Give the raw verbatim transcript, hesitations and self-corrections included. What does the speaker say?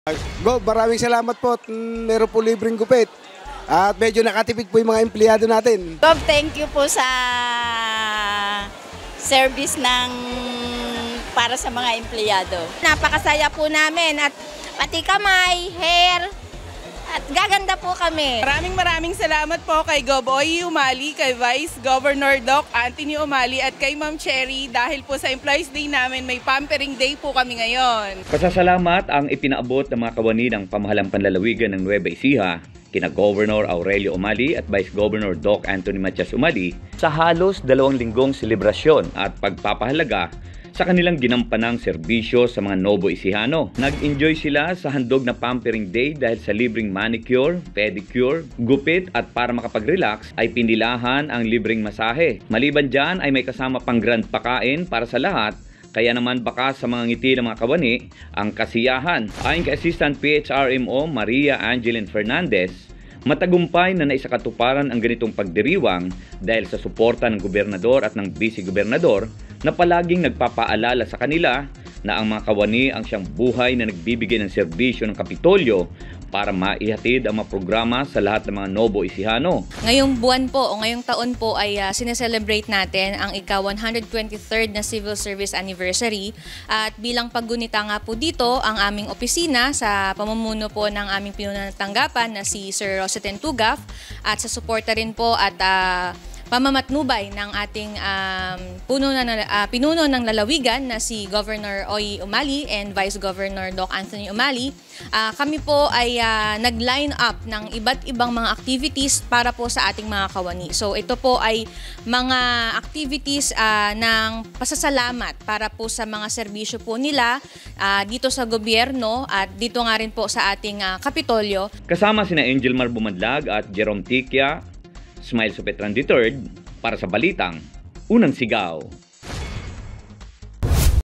Go, maraming salamat po. at, mm, Meron po libreng gupit. At medyo nakatipid po yung mga empleyado natin. Gob, thank you po sa service ng para sa mga empleyado. Napakasaya po namin at pati kamay, hair, at gaganda po kami. Maraming maraming salamat po kay Gob Oy Umali, kay Vice Governor Doc Anthony Umali at kay Ma'am Cherry dahil po sa Employees Day namin may pampering day po kami ngayon. Pasasalamat ang ipinaabot ng mga kawani ng pamahalang panlalawigan ng Nueva Ecija kina Governor Aurelio Umali at Vice Governor Doc Anthony Matias Umali sa halos dalawang linggong selebrasyon at pagpapahalaga sa kanilang ginampanang serbisyo sa mga Novo Ecijano. Nag-enjoy sila sa handog na pampering day dahil sa libreng manicure, pedicure, gupit at para makapag-relax ay pinilahan ang libreng masahe. Maliban dyan ay may kasama pang grand pakain para sa lahat. Kaya naman baka sa mga ngiti ng mga kawani ang kasiyahan. Ayon kay Assistant P H R M O Maria Angeline Fernandez, matagumpay na naisakatuparan ang ganitong pagdiriwang dahil sa suporta ng gobernador at ng vice-gobernador na palaging nagpapaalala sa kanila na ang mga kawani ang siyang buhay na nagbibigay ng serbisyo ng Kapitolyo para maihatid ang mga programa sa lahat ng mga Novo Ecijano. Ngayong buwan po o ngayong taon po ay uh, sineselebrate natin ang ika one hundred twenty-third na Civil Service Anniversary at bilang paggunita nga po dito ang aming opisina sa pamumuno po ng aming pinunang tanggapan na si Sir Roseten Tugaf at sa suporta rin po at uh, pamamatnubay ng ating um, puno na, uh, pinuno ng lalawigan na si Governor Oy Umali and Vice Governor Doc Anthony Umali. Uh, kami po ay uh, nag-line up ng iba't ibang mga activities para po sa ating mga kawani. So ito po ay mga activities uh, ng pasasalamat para po sa mga serbisyo po nila uh, dito sa gobyerno at dito nga rin po sa ating uh, Kapitolyo. Kasama sina Angel Mar Bumadlag at Jerome Tikia, Smile Supetran the third para sa Balitang Unang Sigaw.